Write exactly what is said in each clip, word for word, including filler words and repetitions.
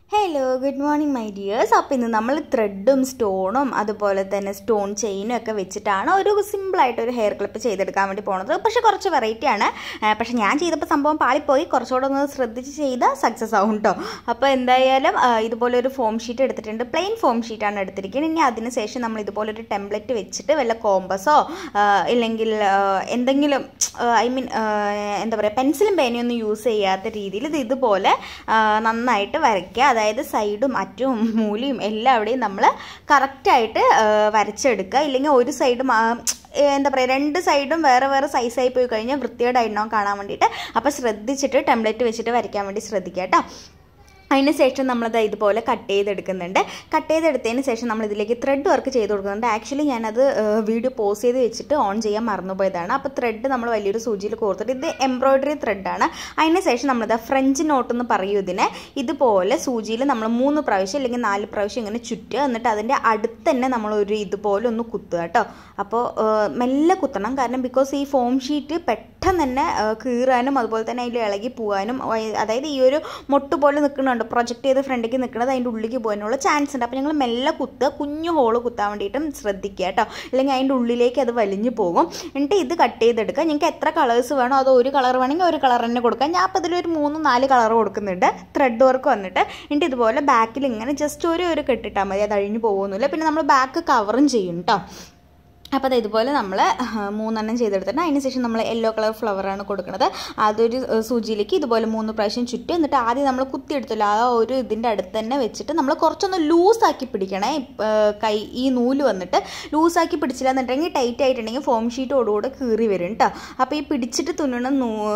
Hello good morning my dears. അപ്പോൾ ഇന്ന് നമ്മൾ ത്രെഡും സ്റ്റോണും അതുപോലെ തന്നെ സ്റ്റോൺ ചെയിനും ഒക്കെ വെച്ചിട്ടാണ് ഒരു സിമ്പിളായിട്ട് ഒരു ഹെയർ ക്ലിപ്പ് ചെയ്തെടുക്കാൻ വേണ്ടി പോകുന്നത്. പക്ഷേ കുറച്ച് വെറൈറ്റിയാണ്. പക്ഷേ ഞാൻ ചെയ്തപ്പോൾ സംഭവം പാളിപ്പോയി. കുറച്ചുകൂടെ ഒന്ന് ശ്രദ്ധിച്ച് ചെയ്താൽ സക്സസ് ആവും കേട്ടോ. അപ്പോൾ എന്തായാലും ഇതുപോലെ ഒരു ഫോം ഷീറ്റ് എടുത്തിട്ടുണ്ട്. പ്ലെയിൻ ഫോം ഷീറ്റാണ് എടുത്തിരിക്കുന്നത്. ഇനി അതിന് ശേഷം നമ്മൾ ഇതുപോലൊരു ടെംപ്ലേറ്റ് വെച്ചിട്ട് വല്ല കോമ്പസോ ഇല്ലെങ്കിൽ എന്തെങ്കിലും ഐ മീൻ എന്താ പറയുക പെൻസിലും പേനയൊന്നും യൂസ് ചെയ്യാത്ത രീതിയിൽ ഇത് ഇതുപോലെ നന്നായിട്ട് വരയ്ക്കുക. അതായത് സൈഡും അറ്റവും മൂലയും എല്ലാവിടെയും നമ്മൾ കറക്റ്റായിട്ട് വരച്ചെടുക്കുക. ഇല്ലെങ്കിൽ ഒരു സൈഡും എന്താ പറയുക രണ്ട് സൈഡും വേറെ വേറെ സൈസായി പോയി കഴിഞ്ഞാൽ വൃത്തികേടായിട്ടുണ്ടാവും കാണാൻ വേണ്ടിയിട്ട്. അപ്പോൾ ശ്രദ്ധിച്ചിട്ട് ടെംപ്ലേറ്റ് വെച്ചിട്ട് വരയ്ക്കാൻ വേണ്ടി ശ്രദ്ധിക്കുക കേട്ടോ. അതിന് ശേഷം നമ്മളത് ഇതുപോലെ കട്ട് ചെയ്തെടുക്കുന്നുണ്ട്. കട്ട് ചെയ്തെടുത്തതിന് ശേഷം നമ്മൾ ഇതിലേക്ക് ത്രെഡ് വർക്ക് ചെയ്ത് കൊടുക്കുന്നുണ്ട്. ആക്ച്വലി ഞാനത് വീഡിയോ പോസ് ചെയ്ത് വെച്ചിട്ട് ഓൺ ചെയ്യാൻ മറന്നുപോയതാണ്. അപ്പോൾ ത്രെഡ് നമ്മൾ വലിയൊരു സൂചിയിൽ കോർത്തിട്ട് ഇത് എംബ്രോയ്ഡറി ത്രെഡാണ്. അതിന് ശേഷം നമ്മളിത് ഫ്രഞ്ച് നോട്ട് എന്ന് പറയും ഇതിനെ. ഇതുപോലെ സൂചിയിൽ നമ്മൾ മൂന്ന് പ്രാവശ്യം അല്ലെങ്കിൽ നാല് പ്രാവശ്യം ഇങ്ങനെ ചുറ്റുക. എന്നിട്ട് അതിൻ്റെ അടുത്ത് തന്നെ നമ്മളൊരു ഇതുപോലെ ഒന്ന് കുത്തുക കേട്ടോ. അപ്പോൾ മെല്ലെ കുത്തണം. കാരണം ബിക്കോസ് ഈ ഫോം ഷീറ്റ് പെട്ടെന്ന് തന്നെ കീറാനും അതുപോലെ തന്നെ അതിൽ ഇളകി പോകാനും, അതായത് ഈ ഒരു മൊട്ട് പോലെ നിൽക്കുന്നുണ്ട് പ്രൊജക്റ്റ് ചെയ്ത് ഫ്രണ്ടിലേക്ക് നിൽക്കുന്നത് അതിൻ്റെ ഉള്ളിലേക്ക് പോകാനുള്ള ചാൻസ് ഉണ്ട്. അപ്പോൾ ഞങ്ങൾ മെല്ലെ കുത്തുക, കുഞ്ഞു ഹോള് കുത്താൻ വേണ്ടിയിട്ടും ശ്രദ്ധിക്കുക കേട്ടോ. അല്ലെങ്കിൽ അതിൻ്റെ ഉള്ളിലേക്ക് അത് വലിഞ്ഞു പോകും. എന്നിട്ട് ഇത് കട്ട് ചെയ്തെടുക്കുക. നിങ്ങൾക്ക് എത്ര കളേഴ്സ് വേണോ അതോ ഒരു കളർ വേണമെങ്കിൽ ഒരു കളർ തന്നെ കൊടുക്കാം. ഞാൻ അപ്പോൾ ഇതിലൊരു മൂന്ന് നാല് കളർ കൊടുക്കുന്നുണ്ട്. ത്രെഡ് വർക്ക് വന്നിട്ട് എന്നിട്ട് ഇതുപോലെ ബാക്കിൽ ഇങ്ങനെ ജസ്റ്റ് ഒരു ഒരു കെട്ടിട്ടാൽ മതി. അത് അഴിഞ്ഞു പോകുന്നില്ല. പിന്നെ നമ്മൾ ബാക്ക് കവറും ചെയ്യും കേട്ടോ. അപ്പോൾ അത് ഇതുപോലെ നമ്മൾ മൂന്നെണ്ണം ചെയ്തെടുത്തിട്ട് അതിന് ശേഷം നമ്മൾ യെല്ലോ കളർ ഫ്ലവറാണ് കൊടുക്കുന്നത്. അതൊരു സൂചിയിലേക്ക് ഇതുപോലെ മൂന്ന് പ്രാവശ്യം ചുറ്റും. എന്നിട്ട് ആദ്യം നമ്മൾ കുത്തിയെടുത്തില്ല ആ ഒരു ഇതിൻ്റെ അടുത്ത് തന്നെ വെച്ചിട്ട് നമ്മൾ കുറച്ചൊന്ന് ലൂസാക്കി പിടിക്കണേ. കൈ ഈ നൂല് വന്നിട്ട് ലൂസാക്കി പിടിച്ചില്ല എന്നുണ്ടെങ്കിൽ ടൈറ്റ് ആയിട്ടുണ്ടെങ്കിൽ ഫോം ഷീറ്റോടുകൂടെ കീറി വരും കേട്ടോ. അപ്പോൾ ഈ പിടിച്ചിട്ട് തുന്നണ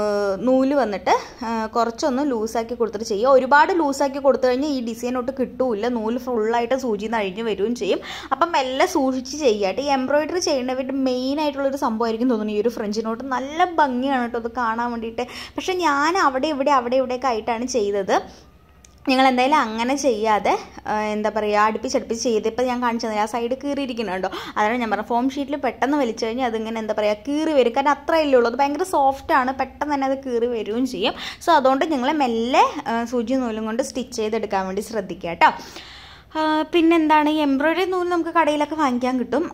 നൂല് വന്നിട്ട് കുറച്ചൊന്ന് ലൂസാക്കി കൊടുത്തിട്ട് ചെയ്യുക. ഒരുപാട് ലൂസാക്കി കൊടുത്തു കഴിഞ്ഞാൽ ഈ ഡിസൈനോട്ട് കിട്ടൂല. നൂല് ഫുള്ളായിട്ട് സൂചിയിൽ നിന്ന് അഴിഞ്ഞ് വരികയും ചെയ്യും. അപ്പം എല്ലാം സൂക്ഷിച്ച് ചെയ്യാട്ട്. ഈ എംബ്രോയിഡറി ചെയ്യേണ്ടവരുടെ മെയിൻ ആയിട്ടുള്ളൊരു സംഭവമായിരിക്കും തോന്നുന്നു ഈ ഒരു ഫ്രഞ്ച് നോട്ട്. നല്ല ഭംഗിയാണ് കേട്ടോ അത് കാണാൻ വേണ്ടിയിട്ട്. പക്ഷെ ഞാൻ അവിടെ ഇവിടെ അവിടെ ഇവിടെയൊക്കെ ആയിട്ടാണ് ചെയ്തത്. നിങ്ങൾ എന്തായാലും അങ്ങനെ ചെയ്യാതെ എന്താ പറയുക അടുപ്പിച്ചടുപ്പിച്ച് ചെയ്ത് ഇപ്പോൾ ഞാൻ കാണിച്ചു തന്നെ ആ സൈഡ് കീറിയിരിക്കുന്നുണ്ടോ. അതാണ് ഞാൻ പറഞ്ഞത് ഫോം ഷീറ്റിൽ പെട്ടെന്ന് വലിച്ചു കഴിഞ്ഞാൽ അതിങ്ങനെ എന്താ പറയുക കീറി വരും. കാരണം അത്രയല്ലേ ഉള്ളൂ. അത് ഭയങ്കര സോഫ്റ്റാണ്. പെട്ടെന്ന് തന്നെ അത് കീറി വരികയും ചെയ്യും. സോ അതുകൊണ്ട് നിങ്ങൾ മെല്ലെ സൂചി നൂലും കൊണ്ട് സ്റ്റിച്ച് ചെയ്തെടുക്കാൻ വേണ്ടി ശ്രദ്ധിക്കുക കേട്ടോ. പിന്നെന്താണ് ഈ എംബ്രോയ്ഡറി നൂല് നമുക്ക് കടയിലൊക്കെ വാങ്ങിക്കാൻ കിട്ടും.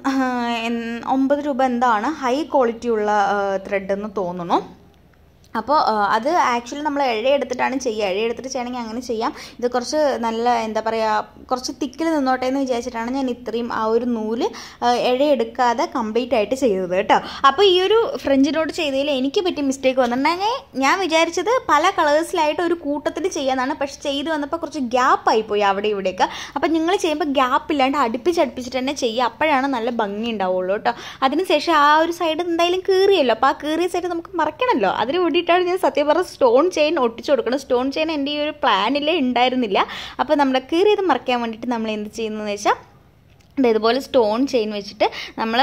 ഒമ്പത് രൂപ എന്താണ് ഹൈ ക്വാളിറ്റി ഉള്ള ത്രെഡ് എന്ന് തോന്നുന്നു. അപ്പോൾ അത് ആക്ച്വലി നമ്മൾ ഇഴ എടുത്തിട്ടാണ് ചെയ്യുക. ഇഴ എടുത്തിട്ട് ചെയ്യണമെങ്കിൽ അങ്ങനെ ചെയ്യാം. ഇത് കുറച്ച് നല്ല എന്താ പറയുക കുറച്ച് തിക്കിൽ നിന്നോട്ടെ എന്ന് വിചാരിച്ചിട്ടാണ് ഞാൻ ഇത്രയും ആ ഒരു നൂല് ഇഴ എടുക്കാതെ കംപ്ലീറ്റ് ആയിട്ട് ചെയ്തത് കേട്ടോ. അപ്പോൾ ഈ ഒരു ഫ്രഞ്ച് നോട്ട് ചെയ്തതിൽ എനിക്ക് പറ്റിയ മിസ്റ്റേക്ക് വന്നിട്ടുണ്ടെങ്കിൽ ഞാൻ വിചാരിച്ചത് പല കളേഴ്സിലായിട്ട് ഒരു കൂട്ടത്തിൽ ചെയ്യാനാണ്. പക്ഷെ ചെയ്ത് വന്നപ്പോൾ കുറച്ച് ഗ്യാപ്പായി പോയി അവിടെ ഇവിടെയൊക്കെ. അപ്പോൾ നിങ്ങൾ ചെയ്യുമ്പോൾ ഗ്യാപ്പ് ഇല്ലാണ്ട് അടുപ്പിച്ചടുപ്പിച്ചിട്ട് തന്നെ ചെയ്യുക. അപ്പോഴാണ് നല്ല ഭംഗി ഉണ്ടാവുള്ളൂ കേട്ടോ. അതിനുശേഷം ആ ഒരു സൈഡ് എന്തായാലും കീറിയല്ലോ. അപ്പോൾ ആ കീറിയ സൈഡ് നമുക്ക് മറക്കണമല്ലോ. അതിന് വേണ്ടിയിട്ടാണ് ഞാൻ സത്യം പറഞ്ഞ സ്റ്റോൺ ചെയിൻ ഒട്ടിച്ചു കൊടുക്കണം. സ്റ്റോൺ ചെയിൻ എൻ്റെ ഈ ഒരു പ്ലാനിലേ ഉണ്ടായിരുന്നില്ല. അപ്പോൾ നമ്മുടെ കീറിയത് മറക്കാൻ വേണ്ടിയിട്ട് നമ്മൾ എന്ത് ചെയ്യുന്നതെന്ന് വെച്ചാൽ ഇതുപോലെ സ്റ്റോൺ ചെയിൻ വെച്ചിട്ട് നമ്മൾ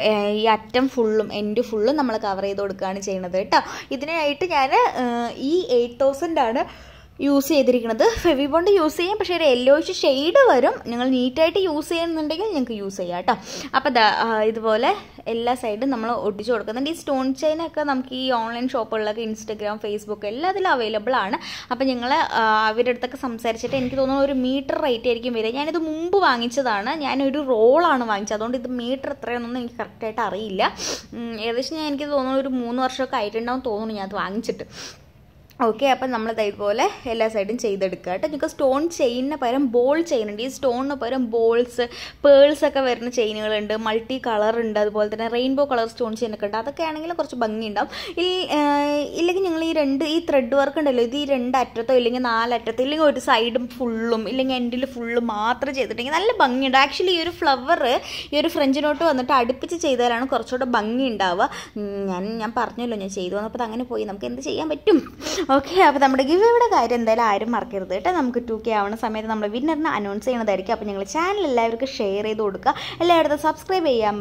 ഈ അറ്റം ഫുള്ളും എൻഡ് ഫുള്ളും നമ്മൾ കവർ ചെയ്ത് കൊടുക്കുകയാണ് ചെയ്യുന്നത് കേട്ടോ. ഇതിനായിട്ട് ഞാൻ ഈ എയ്റ്റ് തൗസൻഡ് ആണ് യൂസ് ചെയ്തിരിക്കുന്നത്. ഫെവിബോണ്ട് യൂസ് ചെയ്യാം. പക്ഷേ ഒരു യെല്ലോയിഷ് ഷെയ്ഡ് വരും. നിങ്ങൾ നീറ്റായിട്ട് യൂസ് ചെയ്യുന്നുണ്ടെങ്കിൽ നിങ്ങൾക്ക് യൂസ് ചെയ്യാം കേട്ടോ. അപ്പോൾ ഇതുപോലെ എല്ലാ സൈഡും നമ്മൾ ഒട്ടിച്ച് കൊടുക്കുന്നുണ്ട്. ഈ സ്റ്റോൺ ചെയിനൊക്കെ നമുക്ക് ഈ ഓൺലൈൻ ഷോപ്പുകളിലൊക്കെ ഇൻസ്റ്റഗ്രാം ഫേസ്ബുക്ക് എല്ലാത്തിലും അവൈലബിൾ ആണ്. അപ്പോൾ നിങ്ങൾ അവരുടെ അടുത്തൊക്കെ സംസാരിച്ചിട്ട് എനിക്ക് തോന്നുന്നു ഒരു മീറ്റർ റേറ്റ് ആയിരിക്കും വരിക. ഞാനിത് മുമ്പ് വാങ്ങിച്ചതാണ്. ഞാനൊരു റോളാണ് വാങ്ങിച്ചത്. അതുകൊണ്ട് ഇത് മീറ്റർ എത്രയാണെന്നൊന്നും എനിക്ക് കറക്റ്റായിട്ട് അറിയില്ല. ഏകദേശം ഞാൻ എനിക്ക് തോന്നുന്നു ഒരു മൂന്ന് വർഷമൊക്കെ ആയിട്ടുണ്ടാവും തോന്നുന്നു ഞാൻ അത് വാങ്ങിച്ചിട്ട്. ഓക്കെ. അപ്പം നമ്മൾ ഇതുപോലെ എല്ലാ സൈഡും ചെയ്തെടുക്കുക കേട്ടോ. നിങ്ങൾക്ക് സ്റ്റോൺ ചെയിനിന് പകരം ബോൾ ചെയിനുണ്ട്. ഈ സ്റ്റോണിന് പകരം ബോൾസ് പേൾസ് ഒക്കെ വരുന്ന ചെയിനുകളുണ്ട്. മൾട്ടി കളർ ഉണ്ട്. അതുപോലെ തന്നെ റെയിൻബോ കളർ സ്റ്റോൺ ചെയിനൊക്കെ ഉണ്ട്. അതൊക്കെ ആണെങ്കിലും കുറച്ച് ഭംഗിയുണ്ടാവും. ഇല്ലെങ്കിൽ നിങ്ങൾ ഈ രണ്ട് ഈ ത്രെഡ് വർക്ക് ഉണ്ടല്ലോ ഇത് ഈ രണ്ട് അറ്റത്തോ ഇല്ലെങ്കിൽ നാലറ്റത്തോ ഇല്ലെങ്കിൽ ഒരു സൈഡും ഫുള്ളും ഇല്ലെങ്കിൽ എൻഡിൽ ഫുള്ളും മാത്രം ചെയ്തിട്ടുണ്ടെങ്കിൽ നല്ല ഭംഗിയുണ്ട്. ആക്ച്വലി ഈ ഒരു ഫ്ലവർ ഈ ഒരു ഫ്രഞ്ച് നോട്ട് വന്നിട്ട് അടുപ്പിച്ച് ചെയ്താലാണ് കുറച്ചുകൂടെ ഭംഗി ഉണ്ടാവുക. ഞാൻ ഞാൻ പറഞ്ഞല്ലോ ഞാൻ ചെയ്തു വന്നപ്പോൾ അങ്ങനെ പോയി. നമുക്ക് എന്ത് ചെയ്യാൻ പറ്റും. ഓക്കെ. അപ്പോൾ നമ്മുടെ ഗിവ് ഇവിടെ കാര്യം എന്തായാലും ആരും മറക്കരുത് കേട്ടോ. നമുക്ക് ടു കെ ആവുന്ന സമയത്ത് നമ്മൾ വിന്നറിനെ അനൗൺസ് ചെയ്യുന്നതായിരിക്കും. അപ്പോൾ നിങ്ങൾ ചാനൽ എല്ലാവർക്കും ഷെയർ ചെയ്ത് കൊടുക്കുക. എല്ലായിടത്തും സബ്സ്ക്രൈബ് ചെയ്യാൻ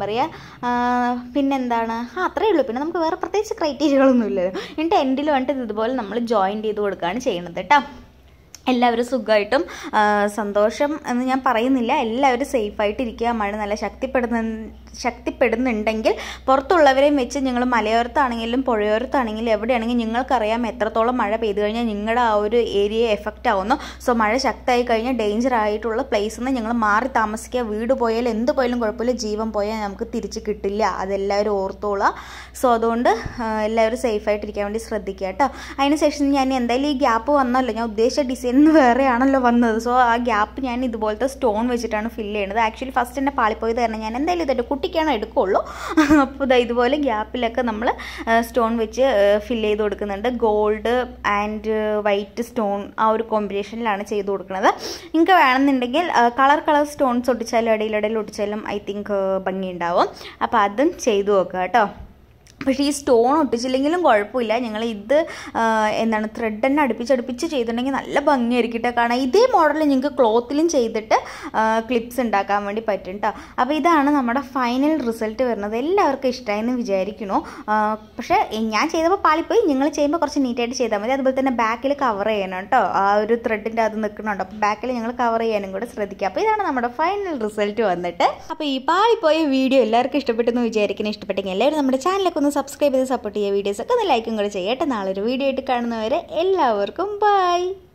പറയുക. പിന്നെന്താണ് ആ അത്രയേ ഉള്ളൂ. പിന്നെ നമുക്ക് വേറെ പ്രത്യേകിച്ച് ക്രൈറ്റീരിയകളൊന്നും ഇല്ലല്ലോ. എന്നിട്ട് എൻഡിൽ വന്നിട്ട് ഇതുപോലെ നമ്മൾ ജോയിൻ ചെയ്ത് കൊടുക്കുകയാണ് ചെയ്യുന്നത് കേട്ടോ. എല്ലാവരും സുഖമായിട്ടും സന്തോഷം എന്ന് ഞാൻ പറയുന്നില്ല. എല്ലാവരും സേഫായിട്ടിരിക്കുക. മഴ നല്ല ശക്തിപ്പെടുന്ന ശക്തിപ്പെടുന്നുണ്ടെങ്കിൽ പുറത്തുള്ളവരെയും വെച്ച് നിങ്ങൾ മലയോരത്താണെങ്കിലും പുഴയോരത്താണെങ്കിലും എവിടെയാണെങ്കിലും നിങ്ങൾക്കറിയാം എത്രത്തോളം മഴ പെയ്തു കഴിഞ്ഞാൽ നിങ്ങളുടെ ആ ഒരു ഏരിയയെ എഫക്റ്റ് ആവുന്നു. സോ മഴ ശക്തമായി കഴിഞ്ഞാൽ ഡേഞ്ചർ ആയിട്ടുള്ള പ്ലേസിൽ നിന്ന് നിങ്ങൾ മാറി താമസിക്കുക. വീട് പോയാൽ എന്ത് പോയാലും കുഴപ്പമില്ല, ജീവൻ പോയാൽ നമുക്ക് തിരിച്ച് കിട്ടില്ല. അതെല്ലാവരും ഓർത്തോളാം. സോ അതുകൊണ്ട് എല്ലാവരും സേഫായിട്ടിരിക്കാൻ വേണ്ടി ശ്രദ്ധിക്കുക കേട്ടോ. അതിന് ശേഷം ഞാൻ എന്തായാലും ഈ ഗ്യാപ്പ് വന്നല്ലോ, ഞാൻ ഉദ്ദേശിച്ച ഡിസൈൻ വേറെയാണല്ലോ വന്നത്. സോ ആ ഗ്യാപ്പ് ഞാൻ ഇതുപോലത്തെ സ്റ്റോൺ വെച്ചിട്ടാണ് ഫില്ല് ചെയ്യുന്നത്. ആക്ച്വലി ഫസ്റ്റ് തന്നെ പാളിപ്പോയത് കാരണം ഞാൻ എന്തായാലും ഇതെൻ്റെ കുട്ടിക്കാണ് എടുക്കുള്ളൂ. അപ്പോൾ ഇതാ ഇതുപോലെ ഗ്യാപ്പിലൊക്കെ നമ്മൾ സ്റ്റോൺ വെച്ച് ഫില്ല് ചെയ്ത് കൊടുക്കുന്നുണ്ട്. ഗോൾഡ് ആൻഡ് വൈറ്റ് സ്റ്റോൺ ആ ഒരു കോമ്പിനേഷനിലാണ് ചെയ്ത് കൊടുക്കുന്നത്. നിങ്ങൾക്ക് വേണമെന്നുണ്ടെങ്കിൽ കളർ കളർ സ്റ്റോൺസ് ഒട്ടിച്ചാലും ഇടയിലിടയിൽ ഒട്ടിച്ചാലും ഐ തിങ്ക് ഭംഗിയുണ്ടാവും. അപ്പോൾ അതും ചെയ്തു നോക്കുക കേട്ടോ. പക്ഷേ ഈ സ്റ്റോൺ ഒട്ടിച്ചില്ലെങ്കിലും കുഴപ്പമില്ല. ഞങ്ങൾ ഇത് എന്താണ് ത്രെഡ് തന്നെ അടുപ്പിച്ചടുപ്പിച്ച് ചെയ്തിട്ടുണ്ടെങ്കിൽ നല്ല ഭംഗിയായിരിക്കും കേട്ടോ കാണാൻ. ഇതേ മോഡൽ നിങ്ങൾക്ക് ക്ലോത്തിലും ചെയ്തിട്ട് ക്ലിപ്സ് ഉണ്ടാക്കാൻ വേണ്ടി പറ്റും കേട്ടോ. അപ്പോൾ ഇതാണ് നമ്മുടെ ഫൈനൽ റിസൾട്ട് വരുന്നത്. എല്ലാവർക്കും ഇഷ്ടമായെന്ന് വിചാരിക്കണു. പക്ഷേ ഞാൻ ചെയ്തപ്പോൾ പാളിപ്പോയി. നിങ്ങൾ ചെയ്യുമ്പോൾ കുറച്ച് നീറ്റായിട്ട് ചെയ്താൽ മതി. അതുപോലെ തന്നെ ബാക്കിൽ കവർ ചെയ്യണം കേട്ടോ. ആ ഒരു ത്രെഡിൻ്റെ അത് നിൽക്കണുണ്ട്. അപ്പോൾ ബാക്കിൽ ഞങ്ങൾ കവർ ചെയ്യാനും കൂടെ ശ്രദ്ധിക്കുക. അപ്പോൾ ഇതാണ് നമ്മുടെ ഫൈനൽ റിസൾട്ട് വന്നിട്ട്. അപ്പോൾ ഈ പാളിപ്പോയ വീഡിയോ എല്ലാവർക്കും ഇഷ്ടപ്പെട്ടെന്ന് വിചാരിക്കണം. ഇഷ്ടപ്പെട്ടെങ്കിൽ എല്ലാവരും നമ്മുടെ ചാനലൊക്കെ ഒന്ന് സബ്സ്ക്രൈബ് ചെയ്ത് സപ്പോർട്ട് ചെയ്യുക. വീഡിയോസൊക്കെ ഒന്ന് ലൈക്കും കൂടെ ചെയ്യട്ടെ. നാളെ ഒരു വീഡിയോ ആയിട്ട് കാണുന്നവരെ എല്ലാവർക്കും ബൈ.